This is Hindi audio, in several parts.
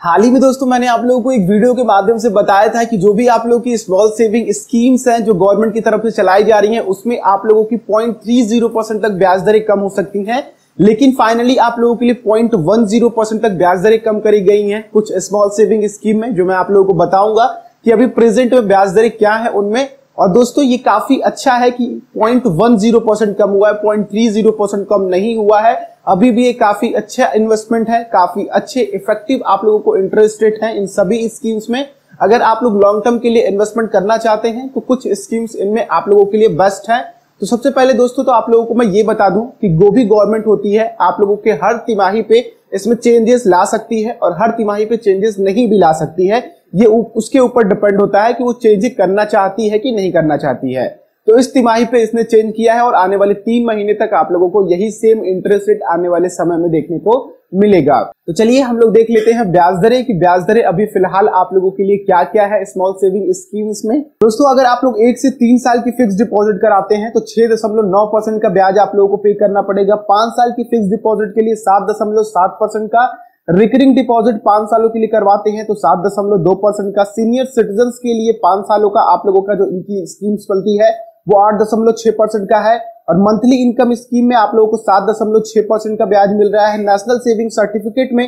हाल ही में दोस्तों मैंने आप लोगों को एक वीडियो के माध्यम से बताया था कि जो भी आप लोगों की स्मॉल सेविंग स्कीम्स हैं जो गवर्नमेंट की तरफ से चलाई जा रही हैं उसमें आप लोगों की 0.30% तक ब्याज दरें कम हो सकती हैं, लेकिन फाइनली आप लोगों के लिए 0.10% तक ब्याज दरें कम करी गई हैं कुछ स्मॉल सेविंग स्कीम में, जो मैं आप लोगों को बताऊंगा कि अभी प्रेजेंट में ब्याज दरें क्या है उनमें। और दोस्तों ये काफी अच्छा है कि 0.10% कम हुआ है, 0.30% कम नहीं हुआ है। अभी भी ये काफी अच्छा इन्वेस्टमेंट है, काफी अच्छे इफेक्टिव आप लोगों को इंटरेस्ट रेट है इन सभी स्कीम्स में। अगर आप लोग लॉन्ग टर्म के लिए इन्वेस्टमेंट करना चाहते हैं तो कुछ स्कीम्स इनमें आप लोगों के लिए बेस्ट है। तो सबसे पहले दोस्तों तो आप लोगों को मैं ये बता दूं कि जो भी गवर्नमेंट होती है आप लोगों के हर तिमाही पे इसमें चेंजेस ला सकती है और हर तिमाही पे चेंजेस नहीं भी ला सकती है। ये उसके ऊपर डिपेंड होता है कि वो चेंज करना चाहती है कि नहीं करना चाहती है। तो इस तिमाही पे इसने चेंज किया है और आने वाले 3 महीने तक आप लोगों को यही सेम इंटरेस्ट रेट आने वाले समय में देखने को मिलेगा। तो चलिए हम लोग देख लेते हैं ब्याज दरें कि ब्याज दरें अभी फिलहाल आप लोगों के लिए क्या क्या है स्मॉल सेविंग स्कीम्स में। दोस्तों अगर आप लोग 1 से 3 साल की फिक्स डिपॉजिट कराते हैं तो 6.9% का ब्याज आप लोगों को पे करना पड़ेगा। 5 साल की फिक्स डिपॉजिट के लिए 7.7% का, रिकरिंग डिपॉजिट 5 सालों के लिए करवाते हैं तो 7.2% का, सीनियर सिटीजन्स के लिए 5 सालों का आप लोगों का जो इनकी स्कीम्स चलती है वो 8.6% का है। और मंथली इनकम स्कीम में आप लोगों को 7.6% का ब्याज मिल रहा है। नेशनल सेविंग सर्टिफिकेट में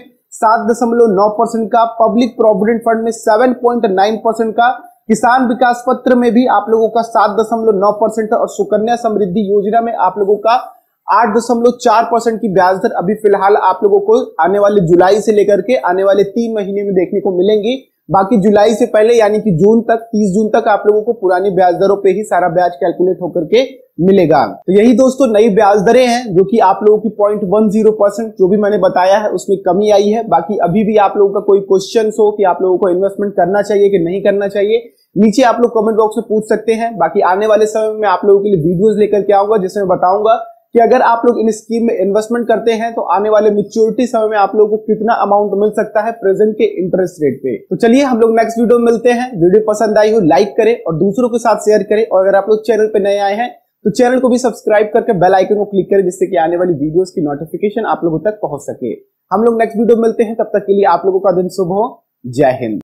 7.9% का, पब्लिक प्रोविडेंट फंड में 7.9% का, किसान विकास पत्र में भी आप लोगों का 7.9% और सुकन्या समृद्धि योजना में आप लोगों का 8.4% की ब्याज दर अभी फिलहाल आप लोगों को आने वाले जुलाई से लेकर के आने वाले 3 महीने में देखने को मिलेंगी। बाकी जुलाई से पहले यानी कि जून तक, 30 जून तक आप लोगों को पुरानी ब्याज दरों पे ही सारा ब्याज कैलकुलेट होकर के मिलेगा। तो यही दोस्तों नई ब्याज दरें हैं जो कि आप लोगों की 0.10% जो भी मैंने बताया है उसमें कमी आई है। बाकी अभी भी आप लोगों का कोई क्वेश्चन हो कि आप लोगों को इन्वेस्टमेंट करना चाहिए कि नहीं करना चाहिए, नीचे आप लोग कमेंट बॉक्स में पूछ सकते हैं। बाकी आने वाले समय में आप लोगों के लिए वीडियोस लेकर के आऊंगा जिसमें बताऊंगा कि अगर आप लोग इन स्कीम में इन्वेस्टमेंट करते हैं तो आने वाले मैच्योरिटी समय में आप लोगों को कितना अमाउंट मिल सकता है प्रेजेंट के इंटरेस्ट रेट पे। तो चलिए हम लोग नेक्स्ट वीडियो में मिलते हैं। वीडियो पसंद आई हो लाइक करें और दूसरों के साथ शेयर करें, और अगर आप लोग चैनल पे नए आए हैं तो चैनल को भी सब्सक्राइब करके बेल आइकन को क्लिक करें जिससे कि आने वाली वीडियोस की नोटिफिकेशन आप लोगों तक पहुंच सके। हम लोग नेक्स्ट वीडियो में मिलते हैं, तब तक के लिए आप लोगों का दिन शुभ हो। जय हिंद।